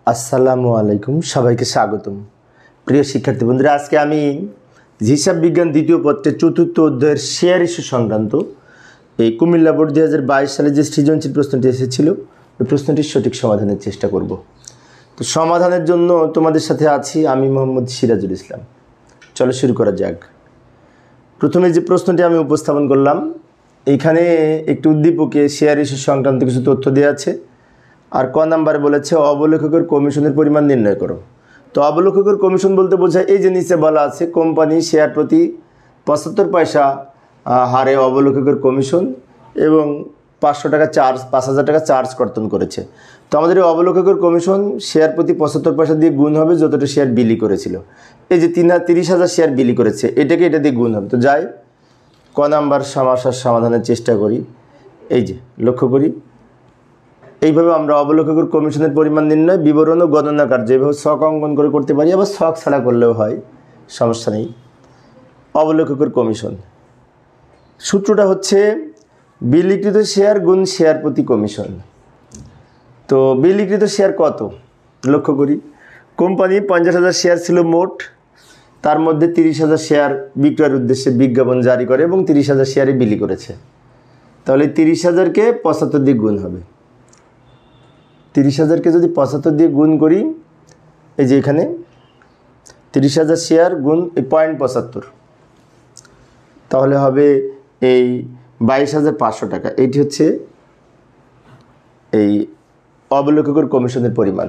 আসসালামু আলাইকুম, সবাইকে স্বাগতম। প্রিয় শিক্ষার্থী বন্ধুরা, আজকে আমি হিসাব বিজ্ঞান দ্বিতীয় পত্রের চতুর্থ অধ্যায়ের শেয়ার ইস্যু সংক্রান্ত এই কুমিল্লা বোর্ড 2022 সালে যে সৃজনশীল প্রশ্নটি এসেছিল ওই প্রশ্নটির সঠিক সমাধানের চেষ্টা করব। তো সমাধানের জন্য তোমাদের সাথে আছি আমি মোহাম্মদ সিরাজুল ইসলাম। চলো শুরু করা যাক। প্রথমে যে প্রশ্নটি আমি উপস্থাপন করলাম, এইখানে একটি উদ্দীপকে শেয়ার ইস্যু সংক্রান্ত কিছু তথ্য দেওয়া আছে। আর ক নাম্বারে বলেছে অবলেখকের কমিশনের পরিমাণ নির্ণয় করো। তো অবলেখকের কমিশন বলতে বোঝায় এই যে নিচে বলা আছে কোম্পানি শেয়ার প্রতি 75 পয়সা হারে অবলেখকের কমিশন এবং 500 টাকা চার্জ 5000 টাকা চার্জ কর্তন করেছে। তো আমাদের এই অবলেখকের কমিশন শেয়ার প্রতি 75 পয়সা দিয়ে গুণ হবে যতটা শেয়ার বিলি করেছিল। এই যে 30,000 শেয়ার বিলি করেছে, এটাকে এটা দিয়ে গুণ হবে। তো যাই ক নাম্বার সমস্যার সমাধানের চেষ্টা করি। এই যে লক্ষ্য করি, এইভাবে আমরা অবলেখকের কমিশনের পরিমাণ নির্ণয় বিবরণ ও গণনা কার্য এইভাবে ছক অঙ্কন করে করতে পারি, আবার ছক ছাড়া করলেও হয়, সমস্যা নেই। অবলেখকের কমিশন সূত্রটা হচ্ছে বিলিকৃত শেয়ার গুণ শেয়ার প্রতি কমিশন। তো বিলিকৃত শেয়ার কত লক্ষ্য করি, কোম্পানি 50,000 শেয়ার ছিল মোট, তার মধ্যে 30,000 শেয়ার বিক্রয়ের উদ্দেশ্যে বিজ্ঞাপন জারি করে এবং 30,000 শেয়ারে বিলি করেছে। তাহলে 30,000কে 75 দিয়ে গুণ হবে। 30,000কে যদি 75 দিয়ে গুণ করি, এই যে এখানে 30,000 শেয়ার গুণ 0.75, তাহলে হবে এই 22,500 টাকা। এইটি হচ্ছে এই অবলেখকের কমিশনের পরিমাণ।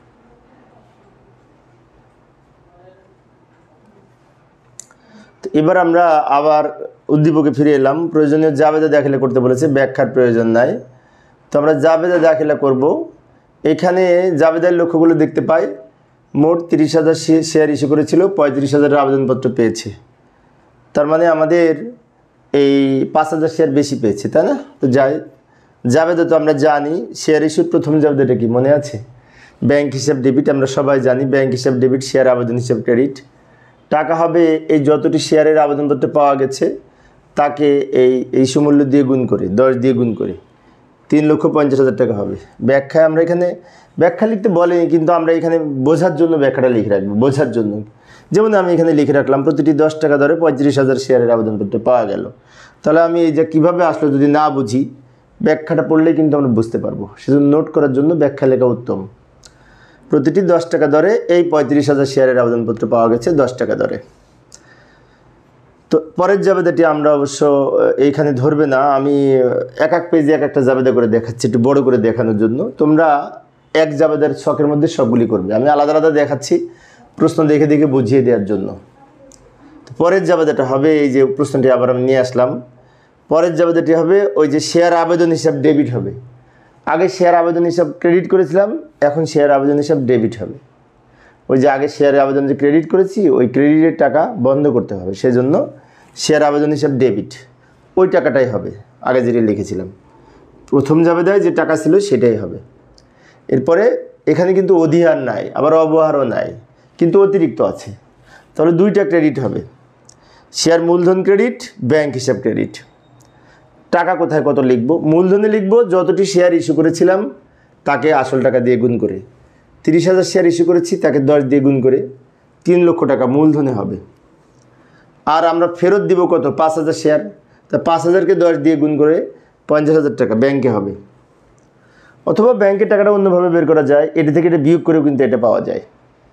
তো এবার আমরা আবার উদ্দীপকে ফিরে এলাম। প্রয়োজনীয় জাবেদা দাখিলা করতে বলেছে, ব্যাখ্যার প্রয়োজন নাই। তো আমরা জাবেদা দাখিলা করব। এখানে জাবেদার লক্ষ্যগুলো দেখতে পাই, মোট 30,000 শেয়ার ইস্যু করেছিল, 35,000 আবেদনপত্র পেয়েছে। তার মানে আমাদের এই 5,000 শেয়ার বেশি পেয়েছে, তাই না? তো যাই জাবেদা তো আমরা জানি, শেয়ার ইস্যুর প্রথম জাবেদাটা কি মনে আছে? ব্যাংক হিসাব ডেবিট, আমরা সবাই জানি ব্যাংক হিসাব ডেবিট, শেয়ার আবেদন হিসাব ক্রেডিট। টাকা হবে এই যতটি শেয়ারের আবেদনপত্র পাওয়া গেছে তাকে এই ইস্যু মূল্য দিয়ে গুণ করে 10 দিয়ে গুণ করে 3,50,000 টাকা হবে। ব্যাখ্যায় আমরা এখানে ব্যাখ্যা লিখতে বলেনি, কিন্তু আমরা এখানে বোঝার জন্য ব্যাখ্যাটা লিখে রাখবো, বোঝার জন্য। যেমন আমি এখানে লিখে রাখলাম প্রতিটি 10 টাকা দরে 35,000 শেয়ারের আবেদনপত্র পাওয়া গেল। তাহলে আমি এই যে কীভাবে আসলো যদি না বুঝি, ব্যাখ্যাটা পড়লেই কিন্তু আমরা বুঝতে পারবো। সেজন্য নোট করার জন্য ব্যাখ্যা লেখা উত্তম। প্রতিটি 10 টাকা দরে এই 35,000 শেয়ারের আবেদনপত্র পাওয়া গেছে 10 টাকা দরে। তো পরের জাবেদাটি আমরা অবশ্য এইখানে ধরবে না, আমি এক এক পেজে এক একটা জাবেদা করে দেখাচ্ছি একটু বড় করে দেখানোর জন্য। তোমরা এক জাবেদার ছকের মধ্যে সবগুলি করবে, আমি আলাদা আলাদা দেখাচ্ছি প্রশ্ন দেখে দেখে বুঝিয়ে দেওয়ার জন্য। তো পরের জাবেদাটা হবে, এই যে প্রশ্নটি আবার আমি নিয়ে আসলাম, পরের জাবেদাটি হবে ওই যে শেয়ার আবেদন হিসাব ডেবিট হবে। আগে শেয়ার আবেদন হিসাব ক্রেডিট করেছিলাম, এখন শেয়ার আবেদন হিসাব ডেবিট হবে। ওই যে আগে শেয়ার আবেদন যে ক্রেডিট করেছি ওই ক্রেডিটের টাকা বন্ধ করতে হবে, সেজন্য শেয়ার আবেদন হিসাব ডেবিট, ওই টাকাটাই হবে আগে যেটা লিখেছিলাম। প্রথম জাবেদায় যে টাকা ছিল সেটাই হবে। এরপরে এখানে কিন্তু অধিহার নাই, আবার অবহারও নাই, কিন্তু অতিরিক্ত আছে। তাহলে দুইটা ক্রেডিট হবে, শেয়ার মূলধন ক্রেডিট, ব্যাংক হিসাব ক্রেডিট। টাকা কোথায় কত লিখব? মূলধনে লিখব যতটি শেয়ার ইস্যু করেছিলাম তাকে আসল টাকা দিয়ে গুণ করে, 30,000 শেয়ার ইস্যু করেছি তাকে 10 দিয়ে গুণ করে 3 লক্ষ টাকা মূলধনে হবে। আর আমরা ফেরত দিব কত? 5,000 শেয়ার, তা 5,000কে 10 দিয়ে গুণ করে 50,000 টাকা ব্যাংকে হবে। অথবা ব্যাংকের টাকাটা অন্যভাবে বের করা যায়, এটা থেকে এটা বিয়োগ করেও কিন্তু এটা পাওয়া যায়।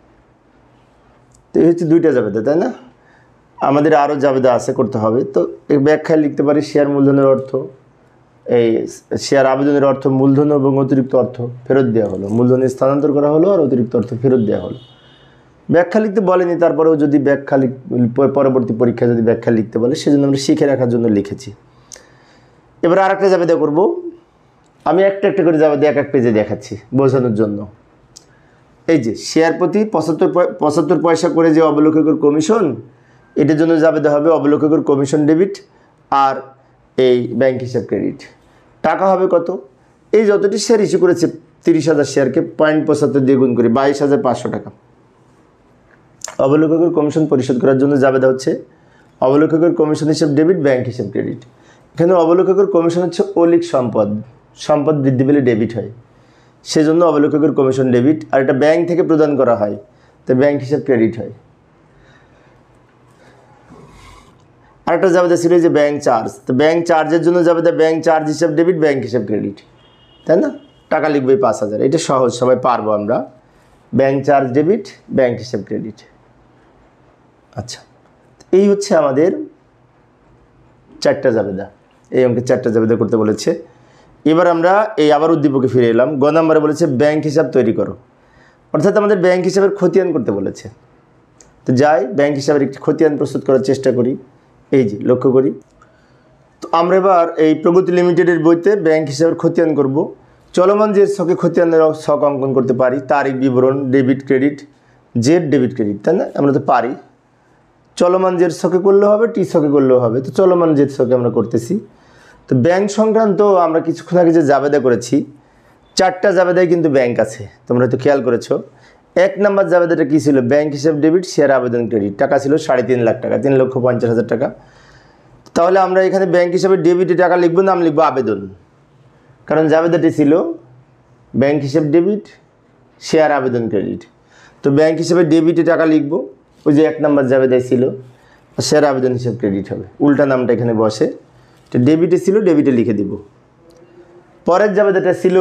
তো এই হচ্ছে দুইটা জাবেদা, তাই না? আমাদের আরও জাবেদা আছে করতে হবে। তো এই ব্যাখ্যায় লিখতে পারি শেয়ার মূলধনের অর্থ, এই শেয়ার আবেদনের অর্থ মূলধন এবং অতিরিক্ত অর্থ ফেরত দেওয়া হলো, মূলধনে স্থানান্তর করা হলো আর অতিরিক্ত অর্থ ফেরত দেওয়া হলো। ব্যাখ্যা লিখতে বলেনি, তারপরেও যদি ব্যাখ্যা পরবর্তী পরীক্ষায় যদি ব্যাখ্যা লিখতে বলে সেজন্য আমরা শিখে রাখার জন্য লিখেছি। এবার আর একটা জাবেদা করবো, আমি একটা একটা করে জাবেদা এক এক পেজে দেখাচ্ছি বোঝানোর জন্য। এই যে শেয়ার প্রতি 75 পয়সা করে যে অবলেখকের কমিশন, এটার জন্য জাবেদা হবে অবলেখকের কমিশন ডেবিট আর এই ব্যাংক হিসাব ক্রেডিট। টাকা হবে কত? এই যতটি শেয়ার ইস্যু করেছে 30,000 শেয়ারকে 0.75 দিয়ে গুণ করি 22,500 টাকা। অবলেখকের কমিশন পরিশোধ করার জন্য জাবেদা হচ্ছে অবলেখকের কমিশন হিসাব ডেবিট, ব্যাংক হিসাব ক্রেডিট। এখানে অবলেখকের কমিশন হচ্ছে অলিক সম্পদ, সম্পদ বৃদ্ধি পেলে ডেবিট হয়। সেজন্য অবলেখকের কমিশন ডেবিট। আর এটা ব্যাংক থেকে প্রদান করা হয়, তো ব্যাংক হিসাব ক্রেডিট হয়। আরেকটা জাবেদা ছিল যে ব্যাংক চার্জ, তো ব্যাংক চার্জের জন্য জাবেদা ব্যাংক চার্জ হিসাব ডেবিট, ব্যাংক হিসাব ক্রেডিট, তাই না? টাকা লিখবে 5,000, এটা সহজ, সবাই পারবো আমরা। ব্যাংক চার্জ ডেবিট, ব্যাংক হিসাব ক্রেডিট। আচ্ছা, এই হচ্ছে আমাদের 4টা জাবেদা, এই অঙ্কে 4টা জাবেদা করতে বলেছে। এবার আমরা এই আবার উদ্দীপকে ফিরে এলাম। গ নম্বরে বলেছে ব্যাংক হিসাব তৈরি করো, অর্থাৎ আমাদের ব্যাংক হিসাবের খতিয়ান করতে বলেছে। তো যাই ব্যাংক হিসাবের একটি খতিয়ান প্রস্তুত করার চেষ্টা করি। এই যে লক্ষ্য করি, তো আমরা এবার এই প্রগতি লিমিটেডের বইতে ব্যাংক হিসাবের খতিয়ান করব। চলমান যে ছকে খতিয়ানের ছক অঙ্কন করতে পারি, তারিখ বিবরণ, ডেবিট ক্রেডিট, জেড ডেবিট ক্রেডিট, তাই না? আমরা তো পারি। চলমান জেড ছকে করলেও হবে, টি ছকে করলেও হবে, তো চলমান জেড ছকে আমরা করতেছি। তো ব্যাংক সংক্রান্ত আমরা কিছুক্ষণ আগে যে জাবেদা করেছি, 4টা জাবেদায় কিন্তু ব্যাংক আছে, তোমরা হয়তো খেয়াল করেছো। 1 নম্বর জাবেদাটা কী ছিল? ব্যাংক হিসাব ডেবিট, শেয়ার আবেদন ক্রেডিট, টাকা ছিল 3.5 লাখ টাকা, 3,50,000 টাকা। তাহলে আমরা এখানে ব্যাংক হিসাবে ডেবিটে টাকা লিখবো, নাম লিখবো আবেদন, কারণ জাবেদাটি ছিল ব্যাংক হিসাব ডেবিট, শেয়ার আবেদন ক্রেডিট। তো ব্যাংক হিসাবে ডেবিটে টাকা লিখবো, ওই যে 1 নম্বর জাবেদায় ছিল, শেয়ার আবেদন হিসাব ক্রেডিট হবে, উল্টা নামটা এখানে বসে। তো ডেবিটে ছিল, ডেবিটে লিখে দিব। পরের জাবেদাটা ছিল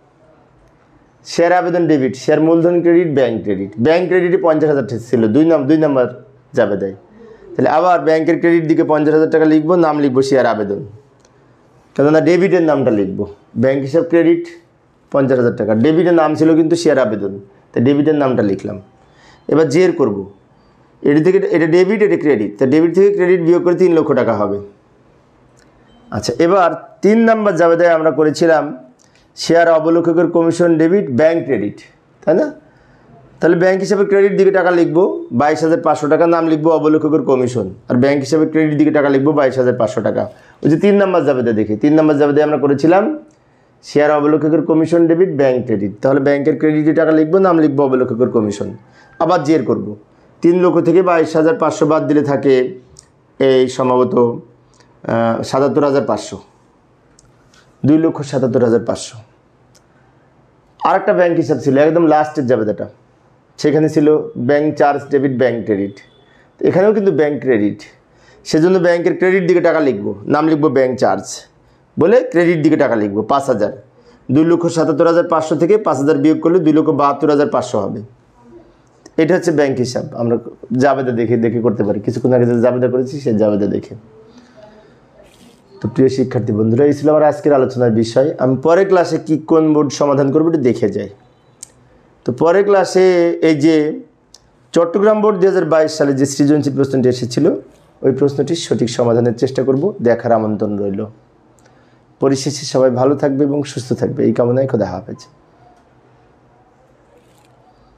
শেয়ার আবেদন ডেবিট, শেয়ার মূলধন ক্রেডিট, ব্যাংক ক্রেডিট। ব্যাংক ক্রেডিটে 50,000 ছিল 2 নম্বর জাবেদায়। তাহলে আবার ব্যাংকের ক্রেডিট দিকে 50,000 টাকা লিখবো, নাম লিখবো শেয়ার আবেদন, কেননা ডেবিটের নামটা লিখবো। ব্যাংক হিসাব ক্রেডিট 50,000 টাকা, ডেবিটের নাম ছিল কিন্তু শেয়ার আবেদন, তো ডেবিটের নামটা লিখলাম। এবার জের করব, এটি থেকে এটা ডেবিট, এটা ক্রেডিট, তা ডেবিট থেকে ক্রেডিট বিয়োগ করে 3 লক্ষ টাকা হবে। আচ্ছা, এবার 3 নম্বর জাবেদায় আমরা করেছিলাম শেয়ার অবলেখকের কমিশন ডেবিট, ব্যাংক ক্রেডিট, তাই না? তাহলে ব্যাংক হিসাবে ক্রেডিট দিকে টাকা লিখবো 22,500 টাকা, নাম লিখবো অবলেখকের কমিশন, আর ব্যাংক হিসাবে ক্রেডিট দিকে টাকা লিখবো 22,500 টাকা। ওই যে 3 নম্বর জাবেদা দেখি, 3 নম্বর জাবেদায় আমরা করেছিলাম শেয়ার অবলেখকের কমিশন ডেবিট, ব্যাংক ক্রেডিট, তাহলে ব্যাংকের ক্রেডিটে টাকা লিখবো, নাম লিখবো অবলেখকের কমিশন। আবার জের করব, 3 লক্ষ থেকে 22,500 বাদ দিলে থাকে এই সম্ভবত 77,500, 2,77,500। আর একটা ব্যাংক হিসাব ছিল একদম লাস্টের জাবেদাটা, সেখানে ছিল bank charge debit, bank credit, এখানেও কিন্তু ব্যাংক ক্রেডিট, সেজন্য ব্যাংকের ক্রেডিট দিকে টাকা লিখবো, নাম লিখবো ব্যাংক চার্জ বলে ক্রেডিট দিকে টাকা লিখবো 5,000। 2,77,500 থেকে 5,000 বিয়োগ করলে 2,72,500 হবে। এটা হচ্ছে ব্যাংক হিসাব। আমরা জাবেদা দেখে করতে পারি, কিছুক্ষণ আগে যে জাবেদা করেছি সেই জাবেদা দেখে। তো প্রিয় শিক্ষার্থী বন্ধুরা, এই ছিল আমার আজকের আলোচনার বিষয়। আমি পরের ক্লাসে কোন বোর্ড সমাধান করবো এটা দেখে যাই। তো পরের ক্লাসে এই যে চট্টগ্রাম বোর্ড 2022 সালে যে সৃজনশীল প্রশ্নটি এসেছিল, ওই প্রশ্নটির সঠিক সমাধানের চেষ্টা করব, দেখার আমন্ত্রণ রইল। পরিশেষে সবাই ভালো থাকবে এবং সুস্থ থাকবে এই কামনায় খোদা হাফেজ।